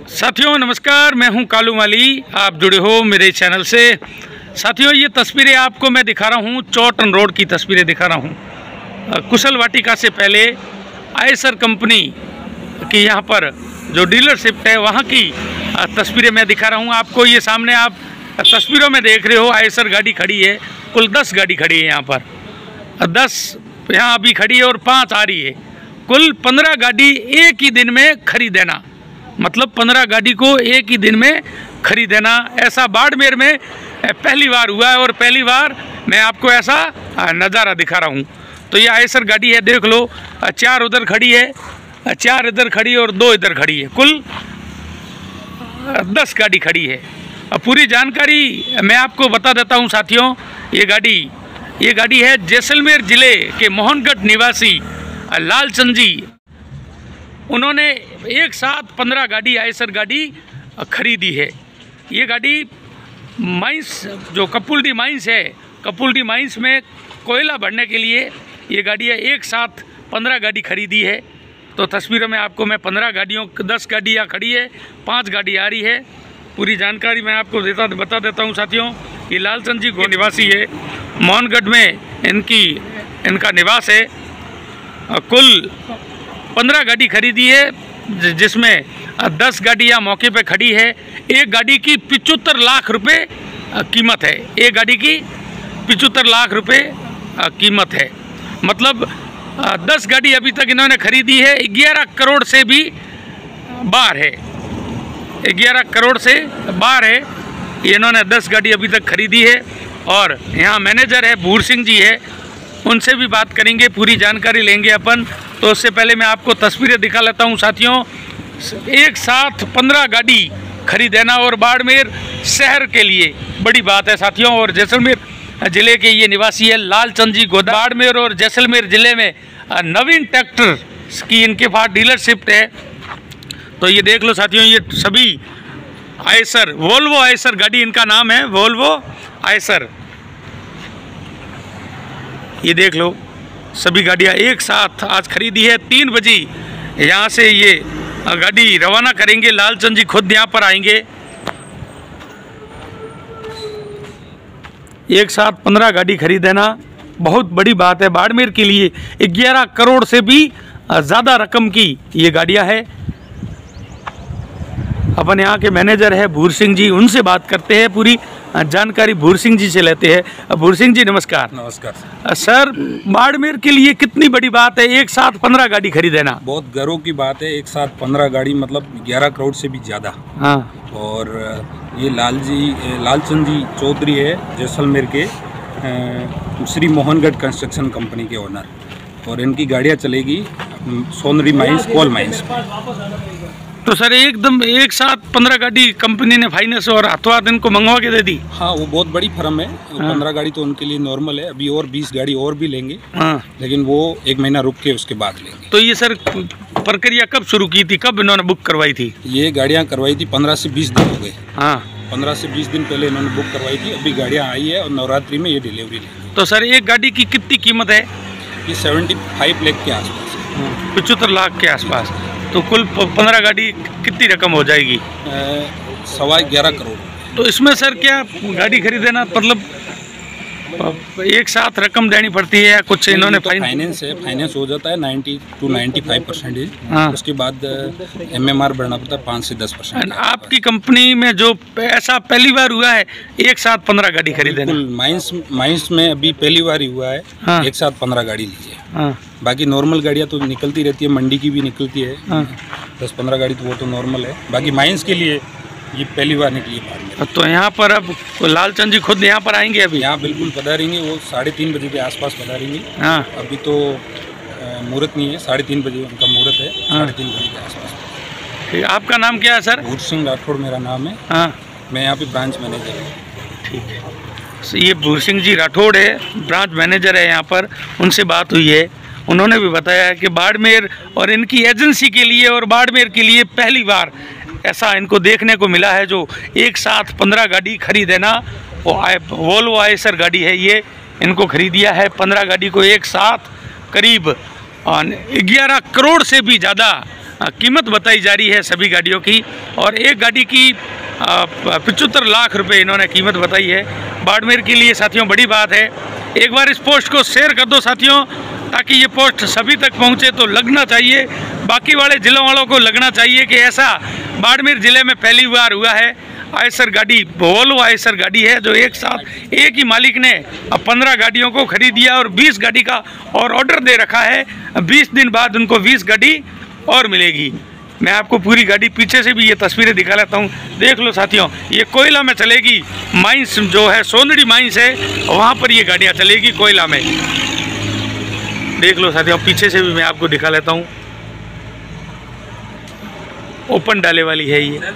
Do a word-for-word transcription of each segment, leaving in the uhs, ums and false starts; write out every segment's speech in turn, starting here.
साथियों नमस्कार, मैं हूं कालू माली। आप जुड़े हो मेरे चैनल से। साथियों ये तस्वीरें आपको मैं दिखा रहा हूं, चौटन रोड की तस्वीरें दिखा रहा हूं। कुशल वाटिका से पहले आयसर कंपनी की यहां पर जो डीलरशिप है वहां की तस्वीरें मैं दिखा रहा हूं आपको। ये सामने आप तस्वीरों में देख रहे हो आयसर गाड़ी खड़ी है। कुल दस गाड़ी खड़ी है यहाँ पर, दस यहाँ अभी खड़ी है और पाँच आ रही है। कुल पंद्रह गाड़ी एक ही दिन में खरीदेना, मतलब पंद्रह गाड़ी को एक ही दिन में खरीदेना, ऐसा बाड़मेर में पहली बार हुआ है। और पहली बार मैं आपको ऐसा नज़ारा दिखा रहा हूँ। तो ये आयसर गाड़ी है, देख लो, चार उधर खड़ी है, चार इधर खड़ी है और दो इधर खड़ी है। कुल दस गाड़ी खड़ी है। अब पूरी जानकारी मैं आपको बता देता हूँ साथियों। ये गाड़ी ये गाड़ी है जैसलमेर ज़िले के मोहनगढ़ निवासी लालचंद जी। उन्होंने एक साथ पंद्रह गाड़ी आयसर गाड़ी खरीदी है। ये गाड़ी माइंस जो कपुलडी माइंस है, कपुलडी माइंस में कोयला भरने के लिए ये गाड़ी है। एक साथ पंद्रह गाड़ी खरीदी है। तो तस्वीरों में आपको मैं पंद्रह गाड़ियों दस गाड़ियाँ खड़ी है, पाँच गाड़ी आ रही है। पूरी जानकारी मैं आपको देता बता देता हूँ साथियों। ये लालचंद जी को निवासी है, मोहनगढ़ में इनकी इनका निवास है। कुल पंद्रह गाड़ी खरीदी है, जिसमें दस गाड़ियाँ मौके पे खड़ी है। एक गाड़ी की पिचहत्तर लाख रुपए कीमत है। एक गाड़ी की पिचहत्तर लाख रुपए कीमत है। मतलब दस गाड़ी अभी तक इन्होंने खरीदी है। ग्यारह करोड़ से भी बाहर है, ग्यारह करोड़ से बाहर है। इन्होंने दस गाड़ी अभी तक खरीदी है। और यहाँ मैनेजर है भूर सिंह जी है, उनसे भी बात करेंगे, पूरी जानकारी लेंगे अपन। तो उससे पहले मैं आपको तस्वीरें दिखा लेता हूँ साथियों। एक साथ पंद्रह गाड़ी खरीदेना और बाड़मेर शहर के लिए बड़ी बात है साथियों। और जैसलमेर ज़िले के ये निवासी है लालचंद जी गोदा। बाड़मेर और जैसलमेर ज़िले में नवीन ट्रैक्टर की इनके पास डीलरशिप है। तो ये देख लो साथियों, ये सभी आयसर वोल्वो आयसर गाड़ी इनका नाम है, वोल्वो आयसर। ये देख लो सभी गाड़ियाँ एक साथ आज खरीदी है। तीन बजे यहाँ से ये गाड़ी रवाना करेंगे। लालचंद जी खुद यहाँ पर आएंगे। एक साथ पंद्रह गाड़ी खरीदेना बहुत बड़ी बात है बाड़मेर के लिए। ग्यारह करोड़ से भी ज़्यादा रकम की ये गाड़ियाँ है। अपन यहाँ के मैनेजर है भूर सिंह जी, उनसे बात करते हैं, पूरी जानकारी भूर सिंह जी से लेते हैं। भूर सिंह जी नमस्कार। नमस्कार सर, बाड़मेर के लिए कितनी बड़ी बात है एक साथ पंद्रह गाड़ी खरीदेना? बहुत गर्व की बात है। एक साथ पंद्रह गाड़ी मतलब ग्यारह करोड़ से भी ज़्यादा। हाँ। और ये लाल जी लालचंद जी चौधरी है, जैसलमेर के श्री मोहनगढ़ कंस्ट्रक्शन कंपनी के ओनर। और इनकी गाड़ियाँ चलेगी सोनरी माइंस, कोल माइंस। तो सर एकदम एक साथ पंद्रह गाड़ी कंपनी ने फाइनेंस और हाथों इनको मंगवा के दे दी? हाँ, वो बहुत बड़ी फर्म है। हाँ। पंद्रह गाड़ी तो उनके लिए नॉर्मल है। अभी और बीस गाड़ी और भी लेंगे। हाँ। लेकिन वो एक महीना रुक के उसके बाद लेंगे। तो ये सर प्रक्रिया कब शुरू की थी, कब इन्होंने बुक करवाई थी? ये गाड़ियाँ करवाई थी पंद्रह से बीस दिन हो गए। हाँ, पंद्रह से बीस दिन पहले इन्होंने बुक करवाई थी। अभी गाड़ियाँ आई है और नवरात्रि में ये डिलीवरी लेंगे। तो सर एक गाड़ी की कितनी कीमत है? ये सेवेंटी फाइव लाख के आसपास, पचहत्तर लाख के आसपास। तो कुल पंद्रह गाड़ी कितनी रकम हो जाएगी? सवा ग्यारह करोड़। तो इसमें सर क्या गाड़ी खरीदेना मतलब एक साथ रकम देनी पड़ती है या कुछ इन्होंने तो फाइनेंस है, फाइनेंस हो जाता है ninety two ninety five percentage. उसके बाद एम एम आर बढ़ना पड़ता है पाँच से दस परसेंट। आपकी कंपनी में जो ऐसा पहली बार हुआ है एक साथ पंद्रह गाड़ी खरीदेना? माइंस माइंस में अभी पहली बार ही हुआ है। हाँ। एक साथ पंद्रह गाड़ी लीजिए। हाँ। बाकी नॉर्मल गाड़ियाँ तो निकलती रहती है, मंडी की भी निकलती है। हाँ। दस पंद्रह गाड़ी तो वो तो नॉर्मल है। बाकी माइंस के लिए ये पहली बार निकली है। तो यहाँ पर अब लालचंद जी खुद यहाँ पर आएंगे? अभी यहाँ बिल्कुल पधारेंगे। वो साढ़े तीन बजे के आसपास पधारेंगे। हाँ। अभी तो मुहूर्त नहीं है, साढ़े तीन बजे उनका मुहूर्त है। हाँ। साढ़े तीन बजे के आसपास। ठीक, आपका नाम क्या है सर? भूर सिंह राठौड़ मेरा नाम है। हाँ। मैं यहाँ पे ब्रांच मैनेजर हूँ। ठीक है, ये भूर सिंह जी राठौड़ है, ब्रांच मैनेजर है यहाँ पर। उनसे बात हुई है, उन्होंने भी बताया है कि बाड़मेर और इनकी एजेंसी के लिए और बाड़मेर के लिए पहली बार ऐसा इनको देखने को मिला है जो एक साथ पंद्रह गाड़ी खरीदेना। वो वोल्वो आयसर गाड़ी है, ये इनको खरीदिया है पंद्रह गाड़ी को एक साथ। करीब ग्यारह करोड़ से भी ज़्यादा कीमत बताई जा रही है सभी गाड़ियों की, और एक गाड़ी की पचहत्तर लाख रुपए इन्होंने कीमत बताई है। बाड़मेर के लिए साथियों बड़ी बात है। एक बार इस पोस्ट को शेयर कर दो साथियों, ताकि ये पोस्ट सभी तक पहुंचे। तो लगना चाहिए, बाकी वाले ज़िलों वालों को लगना चाहिए कि ऐसा बाड़मेर ज़िले में पहली बार हुआ है। आयसर गाड़ी, वोल्वो आयसर गाड़ी है, जो एक साथ एक ही मालिक ने अब पंद्रह गाड़ियों को खरीद दिया और बीस गाड़ी का और ऑर्डर दे रखा है। बीस दिन बाद उनको बीस गाड़ी और मिलेगी। मैं आपको पूरी गाड़ी पीछे से भी ये तस्वीरें दिखा लेता हूँ, देख लो साथियों। ये कोयला में चलेगी, माइंस जो है सोंदड़ी माइंस है, वहाँ पर ये गाड़ियाँ चलेगी कोयला में। देख लो साथियों, पीछे से भी मैं आपको दिखा लेता हूँ। ओपन डाले वाली है ये।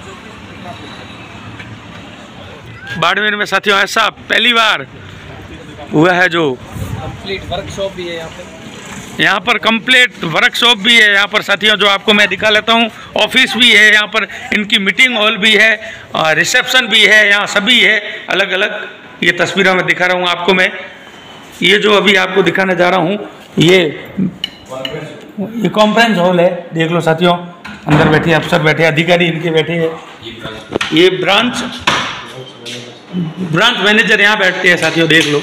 बाड़मेर में साथियों ऐसा पहली बार हुआ है, जो कंप्लीट वर्कशॉप भी है यहाँ पे। यहाँ पर कंप्लीट वर्कशॉप भी है यहाँ पर साथियों, जो आपको मैं दिखा लेता हूँ। ऑफिस भी है यहाँ पर, इनकी मीटिंग हॉल भी है, रिसेप्शन भी है, यहाँ सभी है अलग अलग। ये तस्वीरों में दिखा रहा हूँ आपको मैं। ये जो अभी आपको दिखाने जा रहा हूँ, ये ये कॉन्फ्रेंस हॉल है। देख लो साथियों, अंदर बैठे अफसर बैठे, अधिकारी इनके बैठे हैं। ये ब्रांच ब्रांच मैनेजर यहाँ बैठते हैं साथियों, देख लो।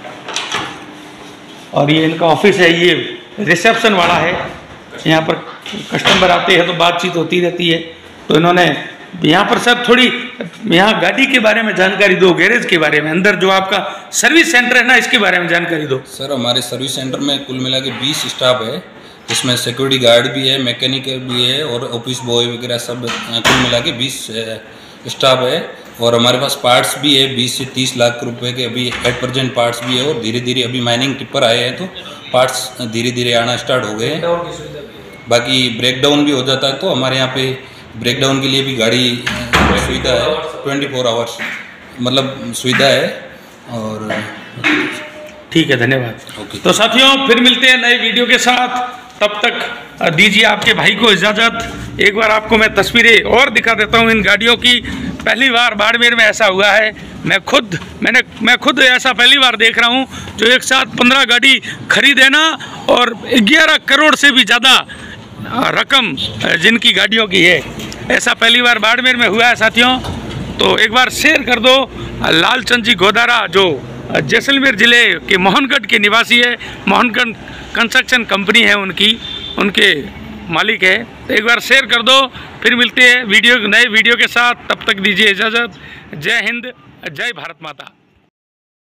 और ये इनका ऑफिस है, ये रिसेप्शन वाला है। यहाँ पर कस्टमर आते हैं तो बातचीत होती रहती है। तो इन्होंने यहाँ पर सर थोड़ी यहाँ गाड़ी के बारे में जानकारी दो, गैरेज के बारे में, अंदर जो आपका सर्विस सेंटर है ना, इसके बारे में जानकारी दो। सर हमारे सर्विस सेंटर में कुल मिला के बीस स्टाफ है, इसमें सिक्योरिटी गार्ड भी है, मैकेनिक भी है और ऑफिस बॉय वगैरह सब कुल मिला के बीस स्टाफ है। और हमारे पास पार्ट्स भी है, बीस से तीस लाख रुपए के अभी एट परसेंट पार्ट्स भी है। और धीरे धीरे अभी माइनिंग टिप्पर आए हैं तो पार्ट्स धीरे धीरे आना स्टार्ट हो गए हैं। बाकी ब्रेकडाउन भी हो जाता है तो हमारे यहाँ पे ब्रेकडाउन के लिए भी गाड़ी सुविधा है, ट्वेंटी फोर आवर्स मतलब सुविधा है। और ठीक है, धन्यवाद। ओके, तो साथियों फिर मिलते हैं नए वीडियो के साथ। तब तक दीजिए आपके भाई को इजाज़त। एक बार आपको मैं तस्वीरें और दिखा देता हूँ इन गाड़ियों की। पहली बार बाड़मेर में ऐसा हुआ है। मैं खुद मैंने मैं खुद ऐसा पहली बार देख रहा हूँ, जो एक साथ पंद्रह गाड़ी खरीदे ना, और ग्यारह करोड़ से भी ज़्यादा रकम जिनकी गाड़ियों की है, ऐसा पहली बार बाड़मेर में हुआ है साथियों। तो एक बार शेयर कर दो। लालचंद जी गोदारा जो जैसलमेर ज़िले के मोहनगढ़ के निवासी है, मोहनगढ़ कंस्ट्रक्शन कंपनी है उनकी, उनके मालिक है। तो एक बार शेयर कर दो। फिर मिलते हैं वीडियो नए वीडियो के साथ, तब तक दीजिए इजाज़त। जय हिंद, जय भारत माता।